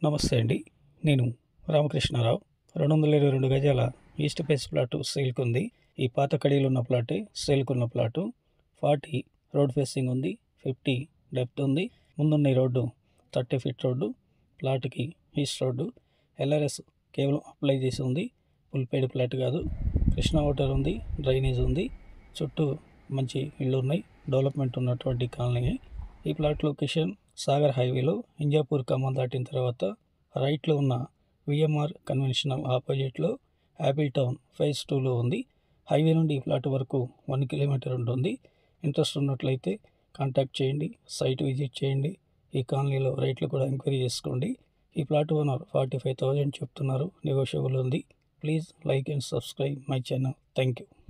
నమస్తే అండి. నేను రామకృష్ణారావు. 222 గజాల ఈస్ట్ ఫేస్ ప్లాటు సేల్కుంది. ఈ పాత కడీలు ఉన్న ప్లాటే సేల్కున్న ప్లాటు. 40 రోడ్ ఫేసింగ్ ఉంది, 50 డెప్త్ ఉంది. ముందున్న ఈ రోడ్డు 30 ఫీట్ రోడ్డు. ప్లాట్కి ఈస్ట్ రోడ్డు. LRS కేవలం అప్లై చేసి ఉంది. ఫుల్ పెయిడ్ ప్లాట్ కాదు. కృష్ణా వాటర్ ఉంది, డ్రైనేజ్ ఉంది. చుట్టూ మంచి ఇళ్ళు ఉన్నాయి. డెవలప్మెంట్ ఉన్నటువంటి కాలనీ. ఈ ప్లాట్ లొకేషన్ సాగర్ హైవేలో ఇంజాపూర్ ఖమ్మం దాటిన తర్వాత రైట్లో ఉన్న VMR కన్వెన్షనల్ ఆపోజిట్లో యాపిల్ టౌన్ ఫేజ్ 2లో ఉంది. హైవే నుండి ఈ ప్లాట్ వరకు 1 కిలోమీటర్ ఉంటుంది. ఇంట్రెస్ట్ ఉన్నట్లయితే కాంటాక్ట్ చేయండి, సైట్ విజిట్ చేయండి. ఈ కాలనీలో రేట్లు కూడా ఎంక్వైరీ చేసుకోండి. ఈ ప్లాట్ ఓనర్ 45,000 చెప్తున్నారు. నెగోషియబుల్ ఉంది. Please like and subscribe my channel. Thank you.